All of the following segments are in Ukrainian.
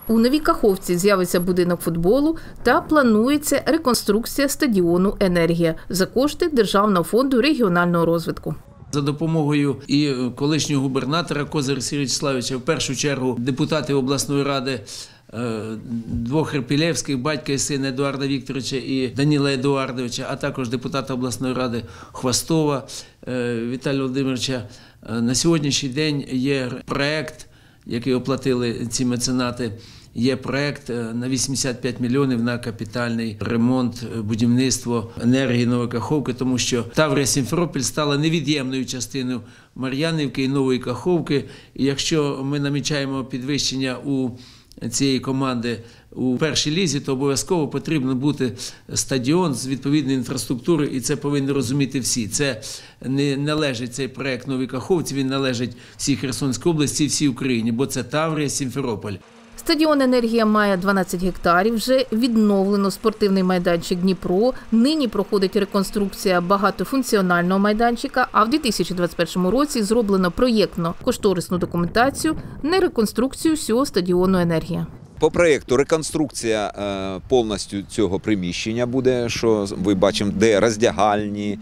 У Новій Каховці з'явиться будинок футболу та планується реконструкція стадіону «Енергія» за кошти Державного фонду регіонального розвитку. За допомогою і колишнього губернатора Козира Сергія Вячеславовича, в першу чергу депутати обласної ради, двох Репілевських, батька і сина Едуарда Вікторовича і Данила Едуардовича, а також депутата обласної ради Хвостова Віталія Володимировича. На сьогоднішній день є проєкт, який оплатили ці меценати, є проєкт на 85 мільйонів на капітальний ремонт, будівництво енергії Нової Каховки, тому що Таврія Сімферополь стала невід'ємною частиною Мар'янівки і Нової Каховки. І якщо ми намічаємо підвищення у цієї команди у першій лізі, то обов'язково потрібно бути стадіон з відповідною інфраструктурою, і це повинні розуміти всі. Це не належить цей проєкт Новій Каховці, він належить всій Херсонській області і всій Україні, бо це Таврія, Сімферополь. Стадіон «Енергія» має 12 гектарів, вже відновлено спортивний майданчик «Дніпро», нині проходить реконструкція багатофункціонального майданчика, а в 2021 році зроблено проєктно-кошторисну документацію на реконструкцію всього стадіону «Енергія». По проєкту реконструкція повністю цього приміщення буде, що ви бачимо, де роздягальні,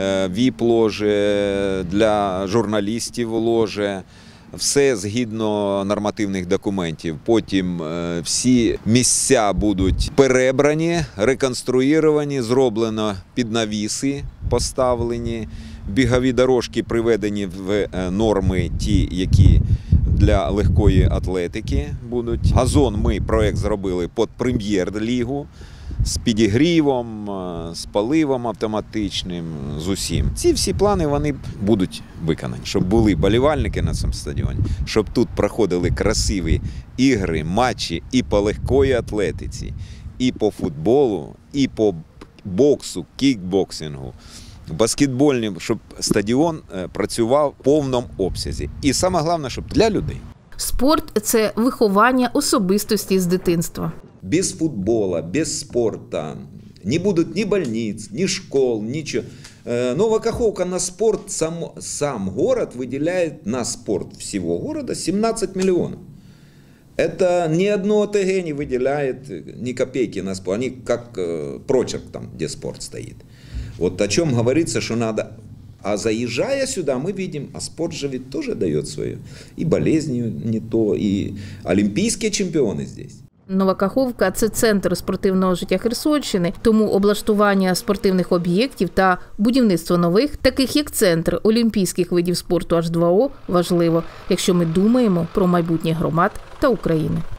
віп-ложі, для журналістів ложі. Все згідно нормативних документів. Потім всі місця будуть перебрані, реконструйовані, зроблено піднавіси, поставлені, бігові дорожки приведені в норми ті, які для легкої атлетики будуть. Газон ми проєкт зробили під прем'єр-лігу, з підігрівом, з поливом автоматичним, з усім. Ці всі плани вони будуть виконані, щоб були болівальники на цьому стадіоні, щоб тут проходили красиві ігри, матчі і по легкої атлетиці, і по футболу, і по боксу, кікбоксингу, баскетбольним, щоб стадіон працював в повному обсязі. І саме головне, щоб для людей. Спорт – це виховання особистості з дитинства. Без футбола, без спорта не будут ни больниц, ни школ, ничего. Новая Каховка на спорт, сам город выделяет на спорт всего города 17 миллионов. Это ни одно ОТГ не выделяет ни копейки на спорт. Они как прочерк там, где спорт стоит. Вот о чем говорится, что надо. А заезжая сюда, мы видим, а спорт же ведь тоже дает свое. И болезни не то, и олимпийские чемпионы здесь. Нова Каховка – це центр спортивного життя Херсонщини, тому облаштування спортивних об'єктів та будівництво нових, таких як центр олімпійських видів спорту H2O, важливо, якщо ми думаємо про майбутнє громад та України.